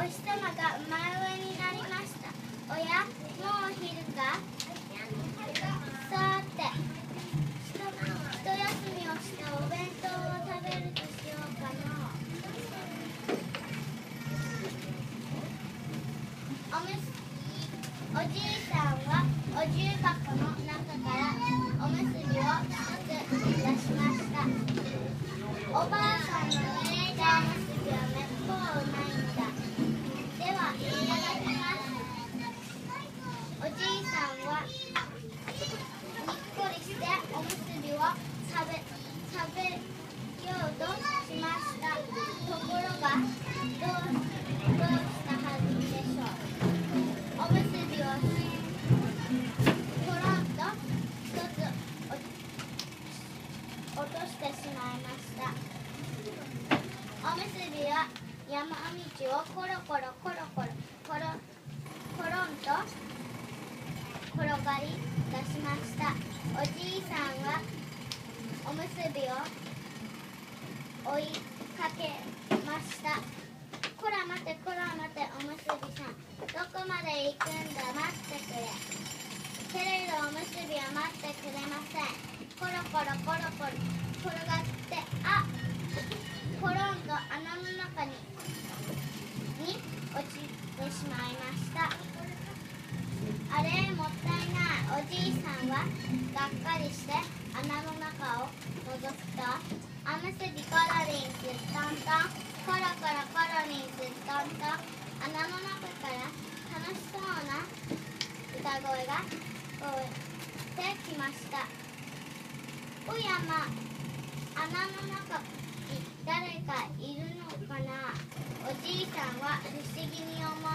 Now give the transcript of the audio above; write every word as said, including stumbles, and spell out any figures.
日様が真上になりました。おや、もうお昼か。さて、ひと休みをしてお弁当を食べるとしようかな。おむすおじいさんはお重箱の中からおむすびを一つ出しました。おばあさんの握ったおむすびはめっぽううまいのだ。では、いただきます。おじいさんはにっこりしておむすびを食べ、食べようとしました。ところが、どう、どうしたはずでしょう。おむすびをコロンと一つ落としてしまいました。おむすびは山道をコロコロコロコロコロコロンと転がり出しました。おじいさんはおむすびを追いかけました。こら待てこら待て、おむすびさん、どこまで行くんだ、待ってくれ。けれどおむすびは待ってくれません。コロコロコロコロ転がって、あっ、コロンと穴の中にに落ちてしまいました。あれ、もったいない。おじいさんはがっかりして穴の中を覗くと、おむすびコロリンストントン、コロコロコロリンストントン、穴の中から楽しそうな歌声が聞こえてきました。おやま、穴の中に誰かいるのかな。おじいさんは不思議に思